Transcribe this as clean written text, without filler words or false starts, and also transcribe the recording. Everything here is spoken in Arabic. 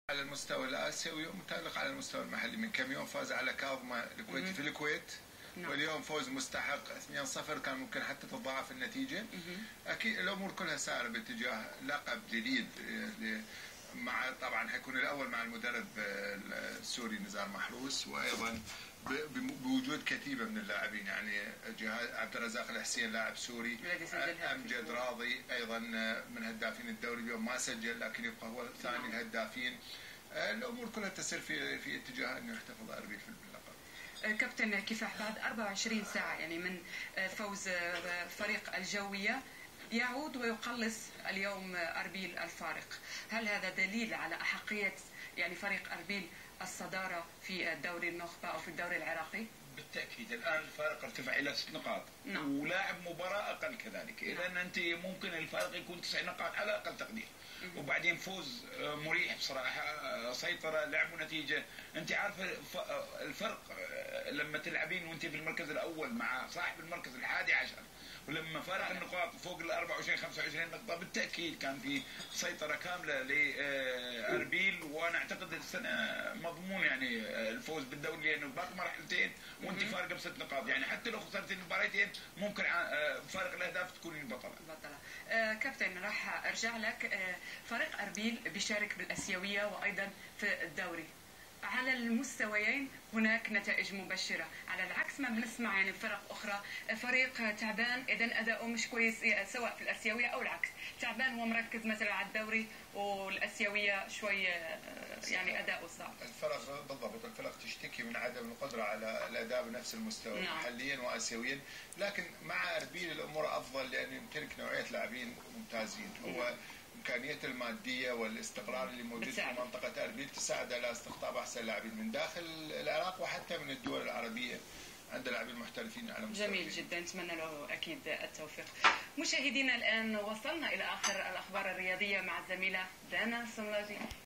على المستوى الآسيوي ومتألق على المستوى المحلي. من كم يوم فاز على كاظمة الكويتي في الكويت. نعم. واليوم فوز مستحق 2-0، كان ممكن حتى تتضاعف النتيجة. أكيد الأمور كلها سائرة باتجاه لقب جديد، مع طبعا حيكون الأول مع المدرب السوري نزار محروس، وأيضا بوجود كتيبة من اللاعبين، يعني عبد الرزاق الحسين لاعب سوري، أمجد راضي أيضا من هدافين الدوري، اليوم ما سجل لكن يبقى هو ثاني الهدافين. الأمور كلها تسير في اتجاه أنه يحتفظ أربيل في اللقب. كابتن كفاح، بعد 24 ساعة يعني من فوز فريق الجوية يعود ويقلص اليوم أربيل الفارق، هل هذا دليل على أحقية يعني فريق أربيل الصدارة في الدوري النخبة أو في الدوري العراقي؟ بالتأكيد الآن الفارق ارتفع إلى 6 نقاط. نعم. ولاعب مباراة أقل كذلك. نعم. إذا أنت ممكن الفارق يكون 9 نقاط على أقل تقدير. وبعدين فوز مريح بصراحة، سيطرة، لعبوا نتيجة. أنت عارفة الفرق لما تلعبين وأنت في المركز الأول مع صاحب المركز ال11، ولما فارق النقاط فوق ال 24 25 نقطة، بالتأكيد كان في سيطرة كاملة لأربيل. وأنا أعتقد السنة مضمون يعني الفوز بالدوري، لأنه باقي مرحلتين وأنت فارقة ب6 نقاط، يعني حتى لو خسرت المباراتين ممكن فارق الأهداف تكونين بطلة. كابتن، راح أرجع لك. فريق أربيل بيشارك بالآسيوية وأيضا في الدوري، على المستويين هناك نتائج مبشرة، على العكس ما بنسمع يعني فرق أخرى فريق تعبان إذا أداؤه مش كويس، سواء في الآسيوية أو العكس، تعبان ومركز مثلا على الدوري والآسيوية شوي يعني أداؤه صعب. الفرق بالضبط، الفرق تشتكي من عدم القدرة على الأداء بنفس المستوى. نعم. محليا وآسيويا، لكن مع أربيل الأمور أفضل لأنه يمتلك نوعية لاعبين ممتازين. هو الإمكانيات المادية والاستقرار اللي موجود في منطقة أربيل تساعد على استقطاب أحسن لاعبين من داخل العراق وحتى من الدول العربية، عند لاعبين محترفين على مستوى جميل جدا، نتمنى له أكيد التوفيق. مشاهدينا، الآن وصلنا إلى آخر الأخبار الرياضية مع الزميلة دانا صنلاجي.